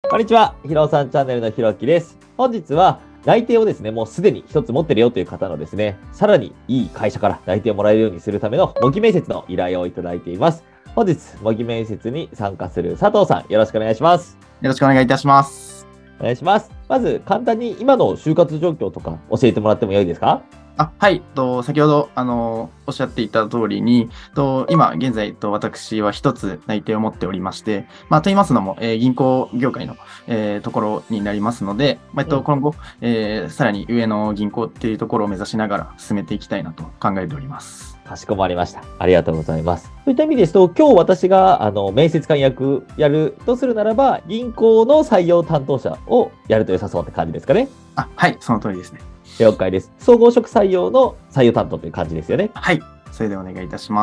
こんにちは、ひろさんチャンネルのひろきです。本日は内定をですね、もうすでに一つ持ってるよという方のですね、さらにいい会社から内定をもらえるようにするための模擬面接の依頼をいただいています。本日、模擬面接に参加する佐藤さん、よろしくお願いします。 よろしくお願いいたします。 お願いします。まず、簡単に今の就活状況とか教えてもらってもよいですか？ はい。先ほど、おっしゃっていた通りに、今現在、私は一つ内定を持っておりまして、と言いますのも、銀行業界の、ところになりますので、今後、さらに上の銀行っていうところを目指しながら進めていきたいなと考えております。 かしこまりました。ありがとうございます。そういった意味ですと、今日私が面接官役やるとするならば、銀行の採用担当者をやると良さそうって感じですかね。 はい、その通りですね。 了解です。総合職採用の採用担当という感じですよね。 はい、それでお願いいたします。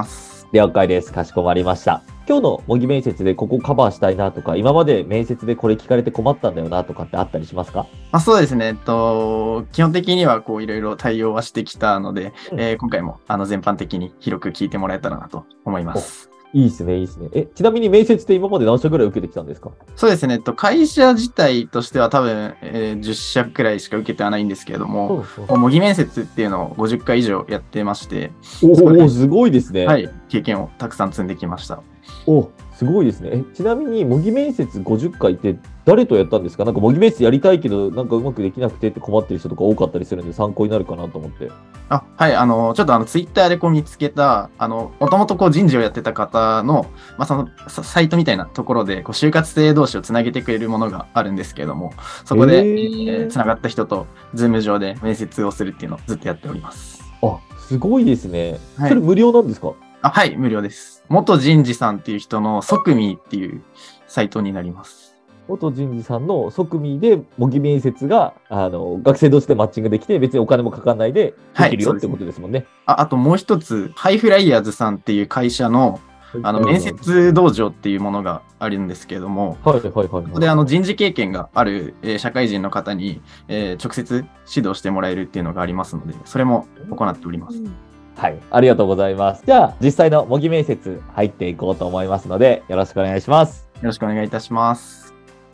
了解です。かしこまりました。今日の模擬面接でここカバーしたいなとか、今まで面接でこれ聞かれて困ったんだよなとかってあったりしますか？ そうですね。基本的にはいろいろ対応はしてきたので、今回も全般的に広く聞いてもらえたらなと思います。 いいですね、いいですね。ちなみに面接って今まで何社ぐらい受けてきたんですか？ そうですね。会社自体としては多分、10社くらいしか受けてはないんですけれども、模擬面接っていうのを50回以上やってまして、 すごいですね。 はい、経験をたくさん積んできました。 すごいですね。ちなみに模擬面接50回って誰とやったんですか？なんか模擬面接やりたいけど、なんかうまくできなくてって困ってる人とか多かったりするんで参考になるかなと思って。 はい、ちょっとツイッターで見つけた、もともと人事をやってた方の、そのサイトみたいなところで、就活生同士をつなげてくれるものがあるんですけれども、そこで、つながった人と、ズーム上で面接をするっていうのをずっとやっております。 すごいですね。 はい、 それ無料なんですか？ はい、無料です。元人事さんっていう人のソクミーっていうサイトになります。 元人事さんのソクミーで模擬面接が学生同士でマッチングできて、別にお金もかかんないでできるよってことですもんね。 あともう一つ、ハイフライヤーズさんっていう会社の面接道場っていうものがあるんですけれども、そこで人事経験がある社会人の方に直接指導してもらえるっていうのがありますので、それも行っております。 はい、ありがとうございます。じゃあ、実際の模擬面接入っていこうと思いますので、よろしくお願いします。 よろしくお願いいたします。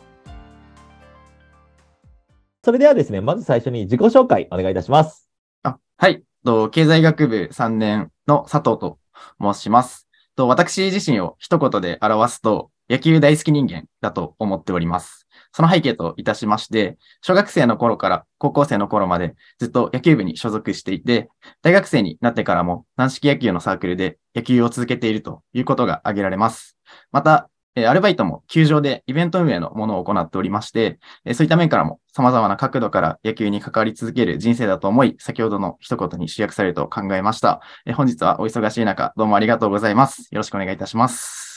それではですね、まず最初に自己紹介お願いいたします。 はい。経済学部3年の佐藤と申します。私自身を一言で表すと、野球大好き人間だと思っております。その背景といたしまして、小学生の頃から高校生の頃までずっと野球部に所属していて、大学生になってからも軟式野球のサークルで野球を続けているということが挙げられます。また、アルバイトも球場でイベント運営のものを行っておりまして、そういった面からも様々な角度から野球に関わり続ける人生だと思い、先ほどの一言に集約されると考えました。本日はお忙しい中、どうもありがとうございます。よろしくお願いいたします。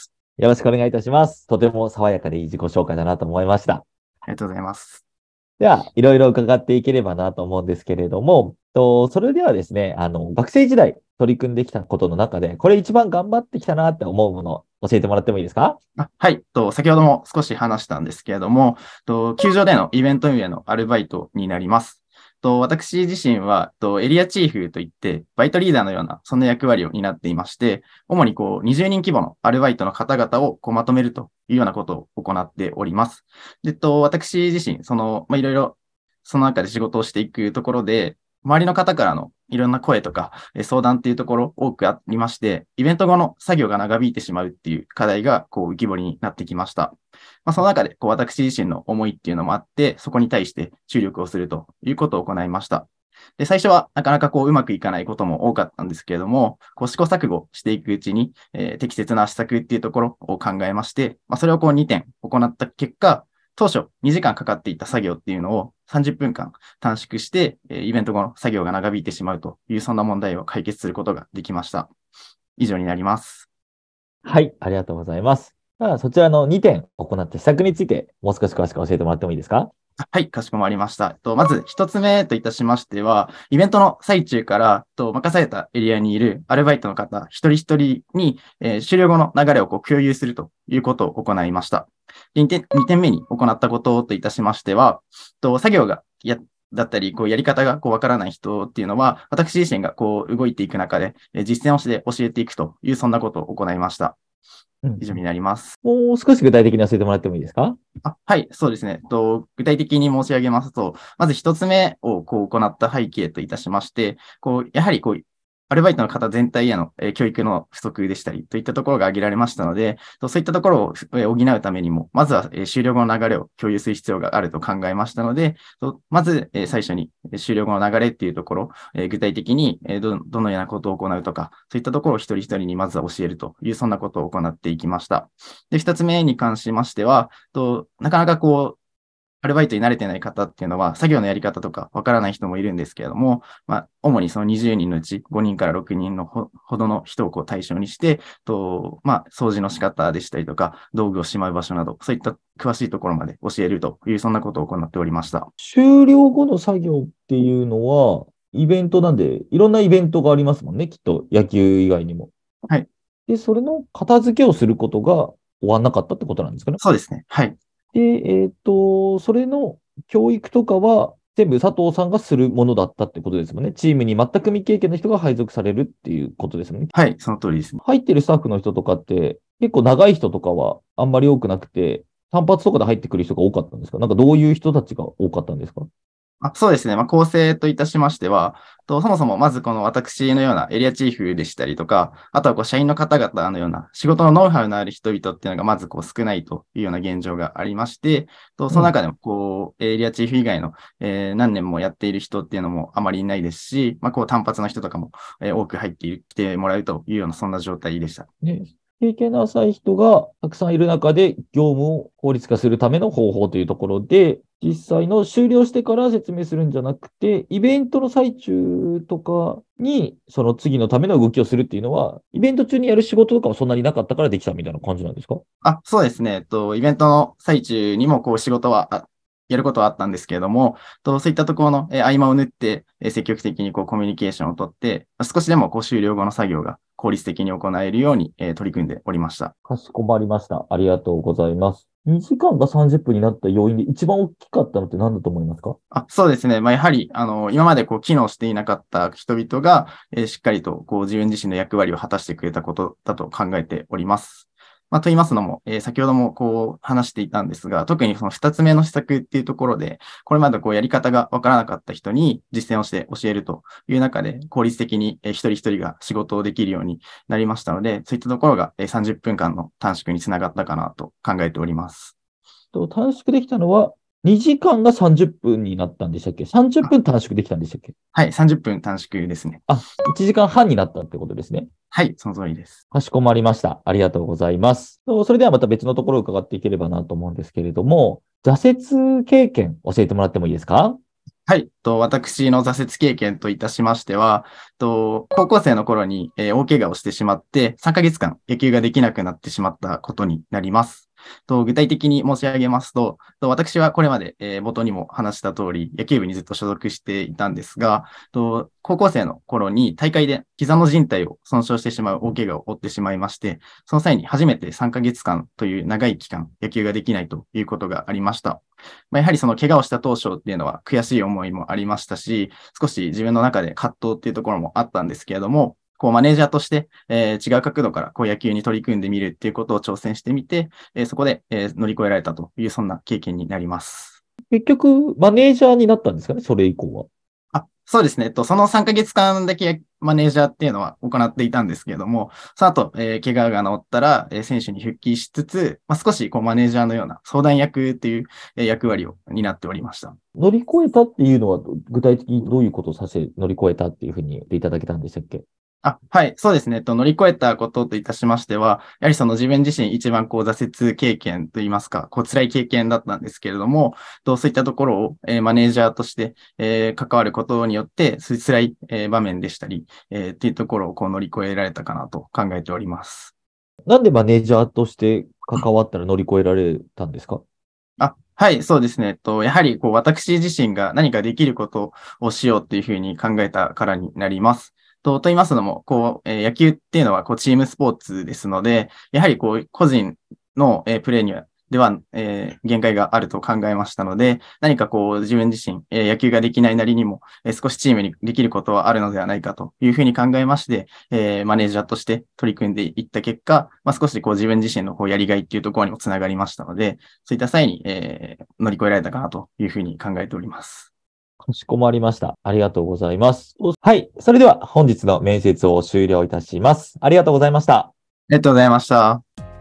よろしくお願いいたします。とても爽やかでいい自己紹介だなと思いました。ありがとうございます。 では、いろいろ伺っていければなと思うんですけれども、それではですね、学生時代取り組んできたことの中で、これ一番頑張ってきたなって思うもの、教えてもらってもいいですか？ はい。先ほども少し話したんですけれども、球場でのイベント運営のアルバイトになります。私自身は、エリアチーフといって、バイトリーダーのような、そんな役割を担っていまして、主に20人規模のアルバイトの方々をまとめるというようなことを行っております。で、私自身、いろいろ、その中で仕事をしていくところで、周りの方からのいろんな声とか相談っていうところ多くありまして、イベント後の作業が長引いてしまうっていう課題が浮き彫りになってきました。その中で私自身の思いっていうのもあって、そこに対して注力をするということを行いました。で、最初はなかなかうまくいかないことも多かったんですけれども、試行錯誤していくうちに、適切な施策っていうところを考えまして、それを2点行った結果、当初2時間かかっていた作業っていうのを30分間短縮して、イベント後の作業が長引いてしまうという、そんな問題を解決することができました。以上になります。 はい、ありがとうございます。そちらの2点行った施策について、もう少し詳しく教えてもらってもいいですか？ はい、かしこまりました。まず一つ目といたしましては、イベントの最中から任されたエリアにいるアルバイトの方一人一人に、終了後の流れを共有するということを行いました。2点目に行ったことといたしましては、作業がだったり、やり方がわからない人っていうのは、私自身が動いていく中で、実践をして教えていくという、そんなことを行いました。 うん以上になります。 もう少し具体的に教えてもらってもいいですか？ はい、そうですね。具体的に申し上げますと、まず一つ目を行った背景といたしまして、やはりアルバイトの方全体への教育の不足でしたりといったところが挙げられましたので、そういったところを補うためにも、まずは終了後の流れを共有する必要があると考えましたので、まず最初に終了後の流れっていうところ、具体的にどのようなことを行うとか、そういったところを一人一人にまずは教えるという、そんなことを行っていきました。で、二つ目に関しましては、なかなかアルバイトに慣れてない方っていうのは、作業のやり方とかわからない人もいるんですけれども、主にその20人のうち5人から6人のほどの人を対象にして、掃除の仕方でしたりとか、道具をしまう場所など、そういった詳しいところまで教えるという、そんなことを行っておりました。 終了後の作業っていうのは、イベントなんで、いろんなイベントがありますもんね、きっと、野球以外にも。 はい。 で、それの片付けをすることが終わんなかったってことなんですかね。 そうですね。はい。 で、それの教育とかは、全部佐藤さんがするものだったってことですもんね。チームに全く未経験の人が配属されるっていうことですもんね。 はい、その通りですね。 入ってるスタッフの人とかって、結構長い人とかはあんまり多くなくて、単発とかで入ってくる人が多かったんですか？なんかどういう人たちが多かったんですか？ そうですね。構成といたしましては、そもそもまずこの私のようなエリアチーフでしたりとか、あとは社員の方々のような仕事のノウハウのある人々っていうのがまず少ないというような現状がありまして、その中でもエリアチーフ以外の、何年もやっている人っていうのもあまりいないですし、単発の人とかも、多く入ってきてもらうというようなそんな状態でした。 ね、経験の浅い人がたくさんいる中で業務を効率化するための方法というところで、実際の終了してから説明するんじゃなくて、イベントの最中とかに、その次のための動きをするっていうのは、イベント中にやる仕事とかはそんなになかったからできたみたいな感じなんですか？ そうですね。イベントの最中にも仕事はやることはあったんですけれども、そういったところの合間を縫って、積極的にコミュニケーションをとって、少しでも終了後の作業が効率的に行えるように、取り組んでおりました。 かしこまりました。ありがとうございます。2時間が30分になった要因で一番大きかったのって何だと思いますか？ そうですね。やはり、今まで機能していなかった人々が、しっかりと自分自身の役割を果たしてくれたことだと考えております。と言いますのも、先ほども話していたんですが、特にその2つ目の施策っていうところで、これまでやり方がわからなかった人に実践をして教えるという中で、効率的に一人一人が仕事をできるようになりましたので、そういったところが30分間の短縮につながったかなと考えております。 短縮できたのは、2時間が30分になったんでしたっけ？ 30 分短縮できたんでしたっけ？ はい、30分短縮ですね。 1時間半になったってことですね。 はい、その通りです。 かしこまりました。ありがとうございます。それではまた別のところを伺っていければなと思うんですけれども、挫折経験教えてもらってもいいですか？ はい。私の挫折経験といたしましては、高校生の頃に大怪我をしてしまって、3ヶ月間野球ができなくなってしまったことになります。具体的に申し上げますと、私はこれまで冒頭にも話した通り、野球部にずっと所属していたんですが、高校生の頃に大会で膝の靭帯を損傷してしまう大怪我を負ってしまいまして、その際に初めて3ヶ月間という長い期間野球ができないということがありました。やはりその怪我をした当初っていうのは悔しい思いもありましたし、少し自分の中で葛藤っていうところもあったんですけれども、マネージャーとして、違う角度から野球に取り組んでみるっていうことを挑戦してみて、そこで、乗り越えられたという、そんな経験になります。 結局、マネージャーになったんですかね、それ以降は。 そうですね。その3ヶ月間だけマネージャーっていうのは行っていたんですけれども、その後、怪我が治ったら、選手に復帰しつつ、少しマネージャーのような相談役っていう、役割を担っておりました。 乗り越えたっていうのは、具体的にどういうことを乗り越えたっていうふうに言っていただけたんでしたっけ？ はい、そうですね。乗り越えたことといたしましては、やはりその自分自身一番挫折経験といいますか、辛い経験だったんですけれども、そういったところを、マネージャーとして、関わることによって、辛い、場面でしたり、っていうところを乗り越えられたかなと考えております。 なんでマネージャーとして関わったら乗り越えられたんですか？ はい、そうですね。やはり私自身が何かできることをしようっていうふうに考えたからになります。と言いますのも、野球っていうのはチームスポーツですので、やはり個人のプレーにはでは、限界があると考えましたので、何かこう自分自身、野球ができないなりにも、少しチームにできることはあるのではないかというふうに考えまして、マネージャーとして取り組んでいった結果、少しこう自分自身のこうやりがいっていうところにもつながりましたので、そういった際に、乗り越えられたかなというふうに考えております。 かしこまりました。ありがとうございます。はい。それでは本日の面接を終了いたします。ありがとうございました。 ありがとうございました。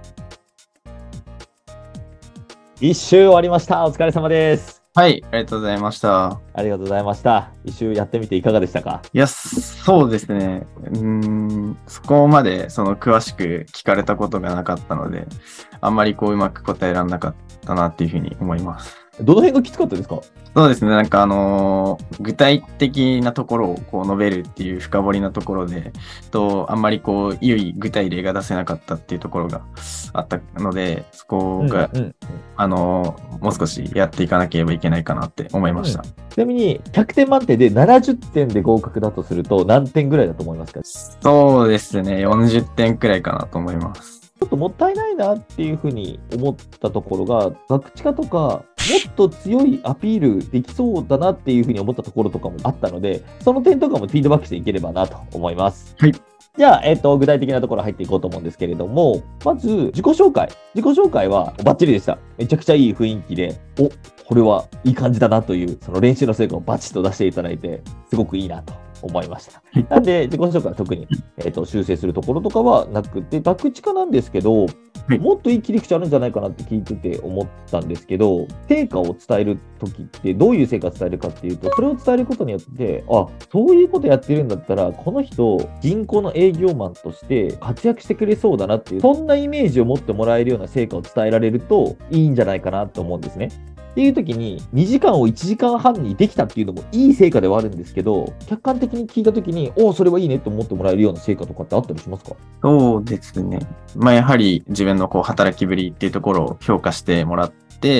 一周終わりました。お疲れ様です。 はい、ありがとうございました。 ありがとうございました。一周やってみていかがでしたか？ いや、そうですね。そこまで詳しく聞かれたことがなかったので、あんまりこううまく答えられなかったなっていうふうに思います。 どの辺がきつかったですか？ そうですね。なんか具体的なところをこう述べるっていう深掘りなところで、あんまりこう、具体例が出せなかったっていうところがあったので、そこが、もう少しやっていかなければいけないかなって思いました。 ちなみに、100点満点で70点で合格だとすると、何点ぐらいだと思いますか？ そうですね。40点くらいかなと思います。 ちょっともったいないなっていうふうに思ったところが、ガクチカとか、もっと強いアピールできそうだなっていうふうに思ったところとかもあったので、その点とかもフィードバックしていければなと思います。 はい。 じゃあ、具体的なところ入っていこうと思うんですけれども、まず、自己紹介。自己紹介はバッチリでした。めちゃくちゃいい雰囲気で、これはいい感じだなという、その練習の成果をバチッと出していただいて、すごくいいなと思いました。なんで、自己紹介は特に、修正するところとかはなくて、ガクチカなんですけど、もっといい切り口あるんじゃないかなって聞いてて思ったんですけど、成果を伝えるときってどういう成果を伝えるかっていうと、それを伝えることによって、そういうことやってるんだったら、この人、銀行の営業マンとして活躍してくれそうだなっていう、そんなイメージを持ってもらえるような成果を伝えられるといいんじゃないかなと思うんですね。っていう時に、2時間を1時間半にできたっていうのもいい成果ではあるんですけど、客観的に聞いた時に、それはいいねって思ってもらえるような成果とかってあったりしますか？ そうですね。やはり自分のこう働きぶりっていうところを評価してもらって、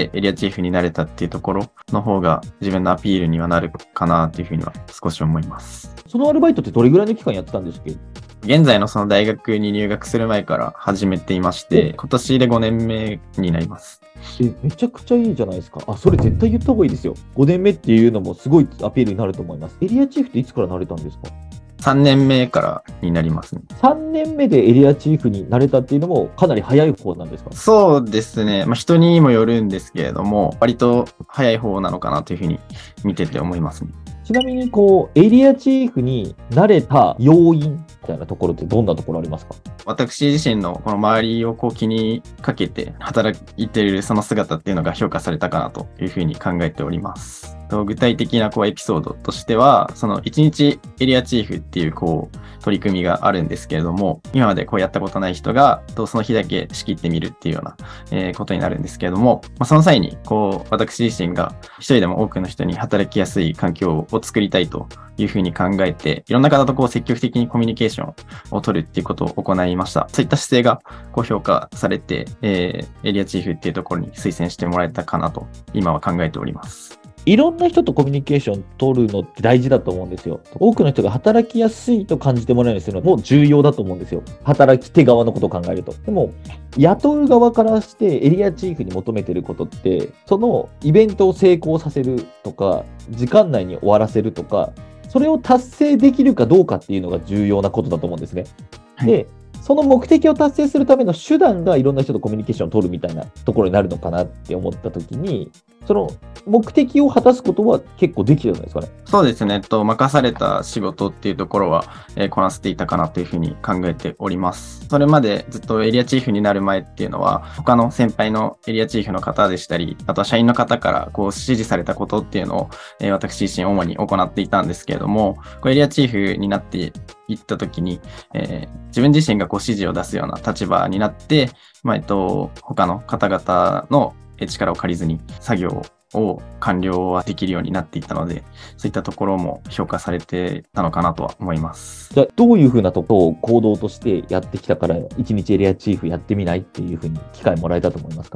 エリアチーフになれたっていうところの方が自分のアピールにはなるかなっていうふうには少し思います。 そのアルバイトってどれぐらいの期間やってたんですっけ？ 現在のその大学に入学する前から始めていまして、今年で5年目になります。 めちゃくちゃいいじゃないですか。それ絶対言った方がいいですよ。5年目っていうのもすごいアピールになると思います。エリアチーフっていつからなれたんですか ？3年目からになりますね。 3年目でエリアチーフになれたっていうのもかなり早い方なんですか？ そうですね。人にもよるんですけれども、割と早い方なのかなというふうに見てて思いますね。 ちなみにエリアチーフになれた要因みたいなところってどんなところありますか？ 私自身のこの周りを気にかけて働いているその姿っていうのが評価されたかなというふうに考えております。具体的なエピソードとしては、その1日エリアチーフっていう取り組みがあるんですけれども、今までやったことない人がその日だけ仕切ってみるっていうようなことになるんですけれども、その際に私自身が一人でも多くの人に働きやすい環境を作りたいというふうに考えて、いろんな方と積極的にコミュニケーションを取るっていうことを行いました。そういった姿勢が評価されて、エリアチーフっていうところに推薦してもらえたかなと今は考えております。 いろんな人とコミュニケーション取るのって大事だと思うんですよ。多くの人が働きやすいと感じてもらえるようにするのも重要だと思うんですよ。働き手側のことを考えると。でも、雇う側からしてエリアチーフに求めてることって、そのイベントを成功させるとか、時間内に終わらせるとか、それを達成できるかどうかっていうのが重要なことだと思うんですね。 はい、 で、その目的を達成するための手段がいろんな人とコミュニケーションを取るみたいなところになるのかなって思ったときに、その目的を果たすことは結構できてるんですかね？ そうですね。任された仕事っていうところは、こなせていたかなというふうに考えております。それまでずっとエリアチーフになる前っていうのは、他の先輩のエリアチーフの方でしたり、あとは社員の方から指示されたことっていうのを、私自身主に行っていたんですけれども、エリアチーフになっていったときに、自分自身が指示を出すような立場になって、他の方々の力を借りずに作業を完了はできるようになっていったので、そういったところも評価されてたのかなとは思います。 じゃあどういうふうなところを行動としてやってきたから、1日エリアチーフやってみないっていうふうに機会もらえたと思いますか？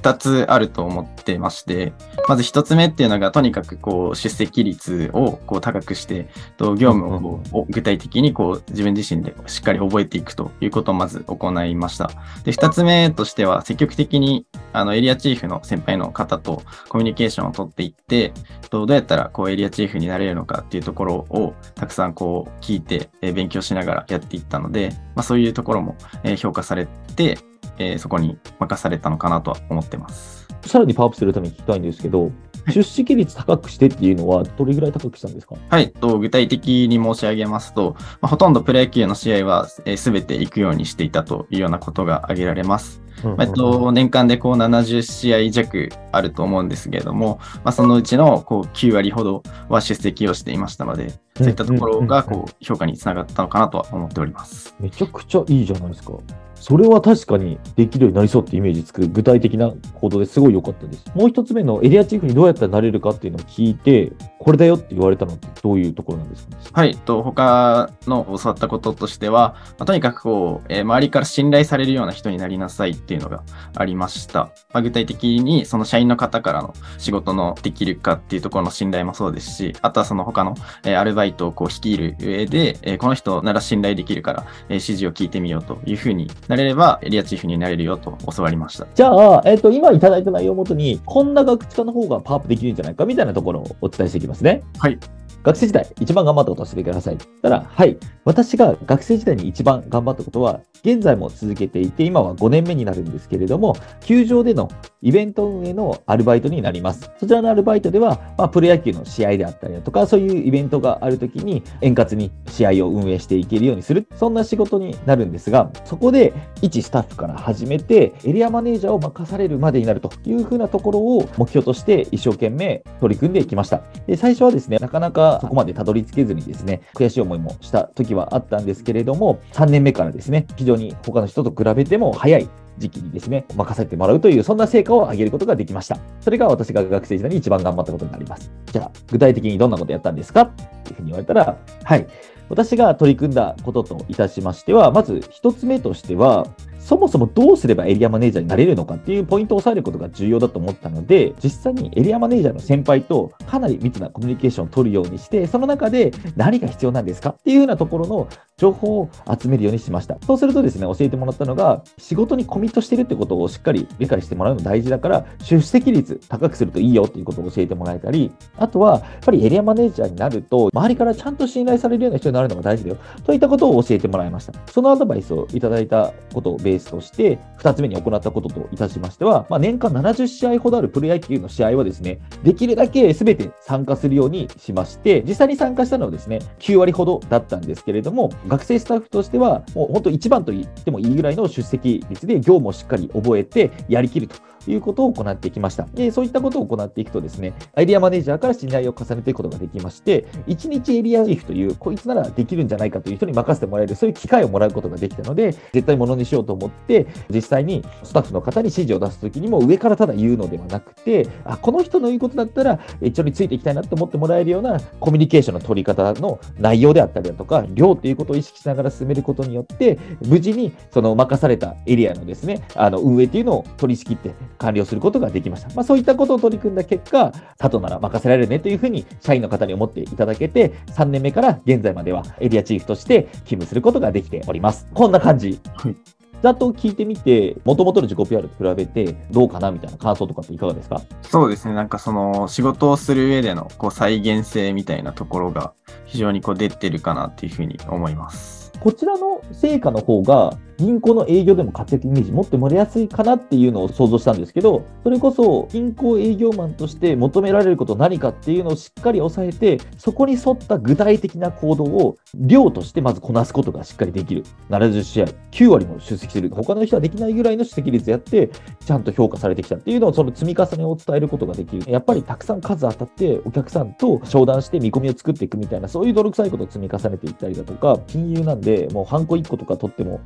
2つあると思ってまして、まず1つ目っていうのが、とにかく出席率を高くして、業務を具体的に自分自身でしっかり覚えていくということをまず行いました。で、2つ目としては、積極的にエリアチーフの先輩の方とコミュニケーションを取っていって、どうやったらエリアチーフになれるのかっていうところをたくさん聞いて勉強しながらやっていったので、そういうところも評価されて、そこに任されたのかなとは思ってます。 さらにパワーアップするために聞きたいんですけど、出席率高くしてっていうのはどれぐらい高くしたんですか？ はい、具体的に申し上げますと、ほとんどプロ野球の試合は全て行くようにしていたというようなことが挙げられます。年間で70試合弱あると思うんですけれども、そのうちの9割ほどは出席をしていましたので、そういったところが評価につながったのかなとは思っております。 めちゃくちゃいいじゃないですか。それは確かにできるようになりそうってイメージつく具体的な行動ですごい良かったです。もう一つ目のエリアチーフにどうやったらなれるかっていうのを聞いて、これだよって言われたのってどういうところなんですか？ はい、他の教わったこととしては、とにかく周りから信頼されるような人になりなさいっていうのがありました。具体的にその社員の方からの仕事のできるかっていうところの信頼もそうですし、あとはその他のアルバイトを率いる上で、この人なら信頼できるから指示を聞いてみようというふうになれればエリアチーフになれるよと教わりました。 じゃあ、今いただいた内容をもとに、こんな学知化の方がパワーアップできるんじゃないかみたいなところをお伝えしていきますね。 はい。 学生時代一番頑張ったことを教えてください。たら、はい。私が学生時代に一番頑張ったことは、現在も続けていて、今は5年目になるんですけれども、球場でのイベント運営のアルバイトになります。そちらのアルバイトでは、プロ野球の試合であったりだとか、そういうイベントがあるときに円滑に試合を運営していけるようにする、そんな仕事になるんですが、そこで一スタッフから始めて、エリアマネージャーを任されるまでになるというふうなところを目標として一生懸命取り組んできました。で、最初はですね、なかなかそこまでたどり着けずにですね、悔しい思いもした時はあったんですけれども、3年目からですね、非常に他の人と比べても早い時期にですね、任せてもらうという、そんな成果を上げることができました。それが私が学生時代に一番頑張ったことになります。じゃあ、具体的にどんなことやったんですかっていうふうに言われたら、はい。私が取り組んだことといたしましては、まず一つ目としては、そもそもどうすればエリアマネージャーになれるのかっていうポイントを押さえることが重要だと思ったので、実際にエリアマネージャーの先輩とかなり密なコミュニケーションを取るようにして、その中で何が必要なんですかっていうようなところの情報を集めるようにしました。そうするとですね、教えてもらったのが、仕事にコミットしてるってことをしっかり理解してもらうの大事だから、出席率高くするといいよっていうことを教えてもらえたり、あとは、やっぱりエリアマネージャーになると、周りからちゃんと信頼されるような人になるのが大事だよといったことを教えてもらいました。そのアドバイスをいただいたことをベースとして、2つ目に行ったことといたしましては、年間70試合ほどあるプロ野球の試合はですね、できるだけ全て参加するようにしまして、実際に参加したのはですね、9割ほどだったんですけれども、学生スタッフとしては、もう本当一番と言ってもいいぐらいの出席率で業務をしっかり覚えてやりきるということを行ってきました。で、そういったことを行っていくとですね、エリアマネージャーから信頼を重ねていくことができまして、1日エリアチーフという、こいつならできるんじゃないかという人に任せてもらえる、そういう機会をもらうことができたので、絶対ものにしようと思って、実際にスタッフの方に指示を出すときにも上からただ言うのではなくて、この人の言うことだったら一緒についていきたいなと思ってもらえるようなコミュニケーションの取り方の内容であったりだとか、量ということを意識しながら進めることによって、無事にその任されたエリアのですね、運営というのを取り仕切って完了することができました。そういったことを取り組んだ結果、佐藤なら任せられるねというふうに社員の方に思っていただけて、3年目から現在まではエリアチーフとして勤務することができております。こんな感じ。ざっと聞いてみて、元々の自己 PR と比べてどうかなみたいな感想とかっていかがですか？ そうですね。その仕事をする上での再現性みたいなところが非常に出てるかなっていうふうに思います。 こちらの成果の方が銀行の営業でも活躍イメージ持ってもらいやすいかなっていうのを想像したんですけど、それこそ銀行営業マンとして求められること何かっていうのをしっかり抑えて、そこに沿った具体的な行動を量としてまずこなすことがしっかりできる。70試合、9割も出席する。他の人はできないぐらいの出席率やって、ちゃんと評価されてきたっていうのをその積み重ねを伝えることができる。やっぱりたくさん数当たってお客さんと商談して見込みを作っていくみたいな、そういう泥臭いことを積み重ねていったりだとか、金融なんでもうハンコ1個とか取っても1個の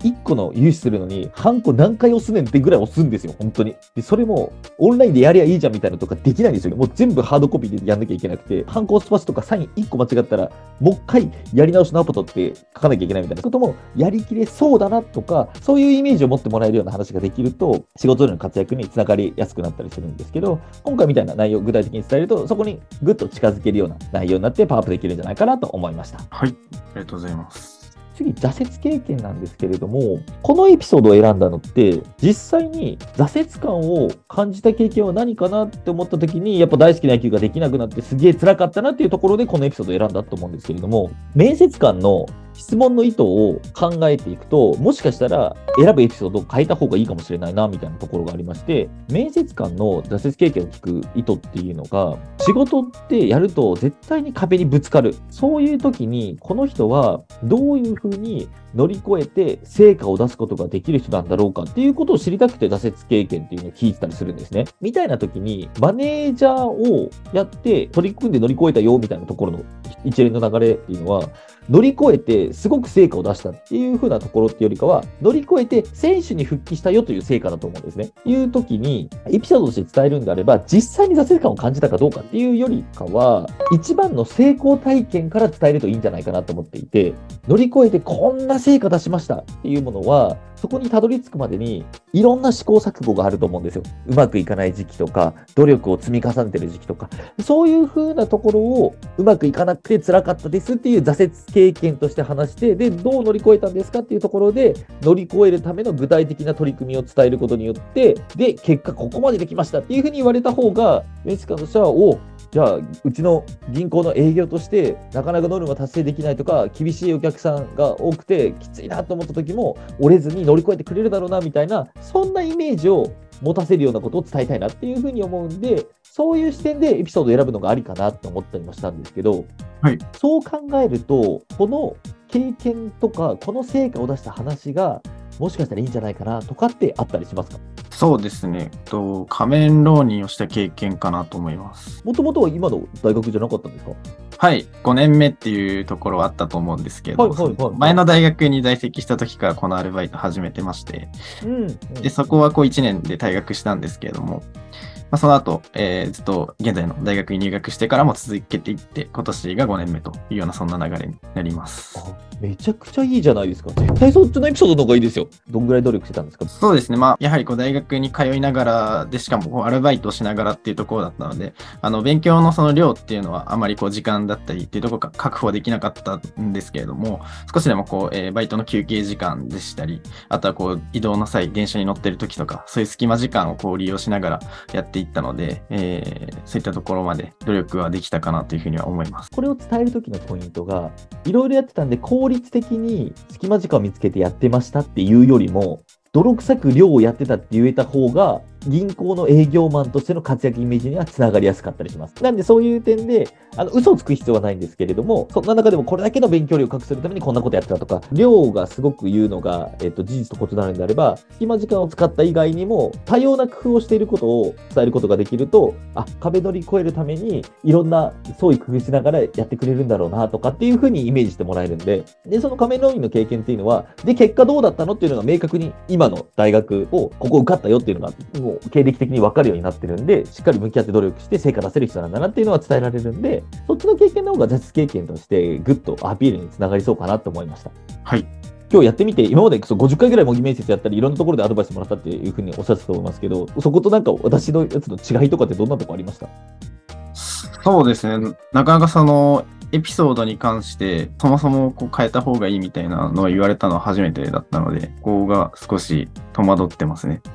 の融資するのに、ハンコ何回押すねんってぐらい押すんですよ、本当に。で、それも、オンラインでやりゃいいじゃんみたいなのとかできないんですよ。もう全部ハードコピーでやんなきゃいけなくて、ハンコ押す場所とかサイン1個間違ったら、もう一回やり直しのアポ取って書かなきゃいけないみたいなことも、やりきれそうだなとか、そういうイメージを持ってもらえるような話ができると、仕事での活躍につながりやすくなったりするんですけど、今回みたいな内容を具体的に伝えると、そこにぐっと近づけるような内容になってパワーアップできるんじゃないかなと思いました。 はい、ありがとうございます。 次、挫折経験なんですけれども、このエピソードを選んだのって、実際に挫折感を感じた経験は何かなって思った時に、やっぱ大好きな野球ができなくなってすげえ辛かったなっていうところでこのエピソードを選んだと思うんですけれども、面接官の質問の意図を考えていくと、もしかしたら選ぶエピソードを変えた方がいいかもしれないな、みたいなところがありまして、面接官の挫折経験を聞く意図っていうのが、仕事ってやると絶対に壁にぶつかる。そういう時に、この人はどういうふうに乗り越えて成果を出すことができる人なんだろうかっていうことを知りたくて挫折経験っていうのを聞いてたりするんですね。みたいな時に、マネージャーをやって取り組んで乗り越えたよみたいなところの一連の流れっていうのは、乗り越えてすごく成果を出したっていう風なところっていうよりかは、乗り越えて選手に復帰したよという成果だと思うんですね。いう時に、エピソードとして伝えるんであれば、実際に挫折感を感じたかどうかっていうよりかは、一番の成功体験から伝えるといいんじゃないかなと思っていて、乗り越えてこんな成果出しましたっていうものは、そこにたどり着くまでにいろんな試行錯誤があると思うんですよ。うまくいかない時期とか、努力を積み重ねてる時期とか、そういう風なところをうまくいかなくて辛かったですっていう挫折経験として話して、で、どう乗り越えたんですかっていうところで、乗り越えるための具体的な取り組みを伝えることによって、で、結果ここまでできましたっていう風に言われた方が、面接官としては、じゃあ、うちの銀行の営業として、なかなかノルマ達成できないとか、厳しいお客さんが多くて、きついなと思った時も、折れずに乗り越えてくれるだろうな、みたいな、そんなイメージを持たせるようなことを伝えたいなっていうふうに思うんで、そういう視点でエピソードを選ぶのがありかなと思ったりもしたんですけど、 はい、 そう考えると、この経験とか、この成果を出した話が、もしかしたらいいんじゃないかなとかってあったりしますか？ そうですね。仮面浪人をした経験かなと思います。 もともとは今の大学じゃなかったんですか？ はい、5年目っていうところはあったと思うんですけど、前の大学に在籍した時からこのアルバイト始めてまして、でそこは1年で退学したんですけれども、その後、ずっと現在の大学に入学してからも続けていって、今年が5年目というようなそんな流れになります。 めちゃくちゃいいじゃないですか。絶対そっちのエピソードの方がいいですよ。どんぐらい努力してたんですか？ そうですね。やはり大学に通いながらで、しかもアルバイトをしながらっていうところだったので、勉強のその量っていうのはあまり時間だったりっていうところが確保できなかったんですけれども、少しでもバイトの休憩時間でしたり、あとは移動の際、電車に乗ってる時とか、そういう隙間時間を利用しながらやっていったので、そういったところまで努力はできたかなというふうには思います。 これを伝える時のポイントが、いろいろやってたんで効率的に隙間時間を見つけてやってましたっていうよりも、泥臭く量をやってたって言えた方が、銀行の営業マンとしての活躍イメージにはつながりやすかったりします。なんでそういう点で、嘘をつく必要はないんですけれども、そんな中でもこれだけの勉強量を隠するためにこんなことやってたとか、量がすごく言うのが、事実と異なるんであれば、隙間時間を使った以外にも、多様な工夫をしていることを伝えることができると、壁乗り越えるために、いろんな創意工夫しながらやってくれるんだろうなとかっていうふうにイメージしてもらえるんで、で、その仮面浪人の経験っていうのは、で、結果どうだったのっていうのが明確に今の大学を、ここ受かったよっていうのが、もう経歴的に分かるようになってるんで、しっかり向き合って努力して成果出せる人なんだなっていうのは伝えられるんで、そっちの経験の方が挫折経験としてぐっとアピールにつながりそうかなと思いました。 はい。 今日やってみて、今まで50回ぐらい模擬面接やったり、いろんなところでアドバイスもらったっていうふうにおっしゃってたと思いますけど、そことなんか私のやつの違いとかってどんなとこありました？ そうですね。なかなかそのエピソードに関して、そもそも変えた方がいいみたいなのを言われたのは初めてだったので、ここが少し戸惑ってますね。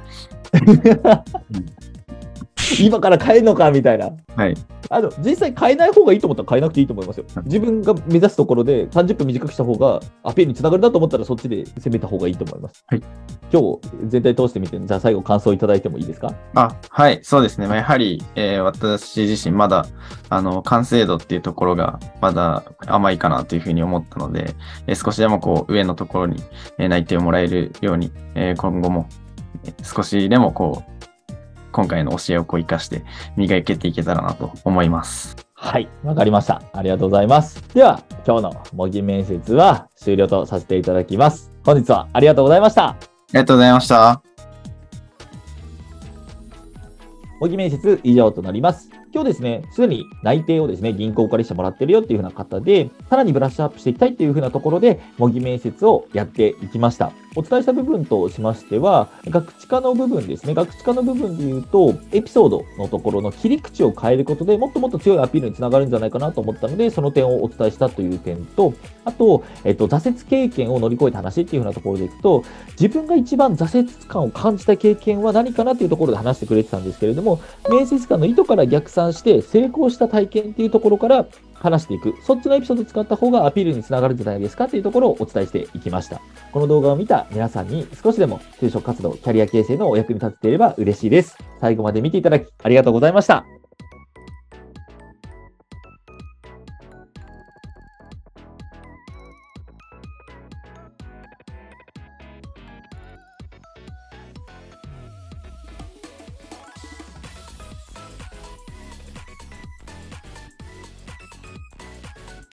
今から変えるのかみたいな。 はい。 実際変えない方がいいと思ったら変えなくていいと思いますよ。自分が目指すところで30分短くした方がアピールにつながるなと思ったらそっちで攻めた方がいいと思います。 はい。 今日全体通してみて、じゃあ最後感想いただいてもいいですか？ はい、そうですね。やはり、私自身まだ、完成度っていうところがまだ甘いかなというふうに思ったので、少しでも上のところに内定をもらえるように、今後も少しでも今回の教えを生かして磨けていけたらなと思います。 はい、わかりました。ありがとうございます。では、今日の模擬面接は終了とさせていただきます。 本日はありがとうございました。 ありがとうございました。 模擬面接以上となります。今日ですね、すでに内定をですね、銀行からしてもらってるよっていう風な方で、さらにブラッシュアップしていきたいっていう風なところで、模擬面接をやっていきました。お伝えした部分としましては、ガクチカの部分ですね。ガクチカの部分で言うと、エピソードのところの切り口を変えることでもっともっと強いアピールにつながるんじゃないかなと思ったので、その点をお伝えしたという点と、あと、挫折経験を乗り越えた話っていう風なところでいくと、自分が一番挫折感を感じた経験は何かなっていうところで話してくれてたんですけれども、面接官の意図から逆算して成功した体験っていうところから話していく。そっちのエピソードを使った方がアピールにつながるんじゃないですかっていうところをお伝えしていきました。この動画を見た皆さんに少しでも就職活動、キャリア形成のお役に立てていれば嬉しいです。最後まで見ていただきありがとうございました。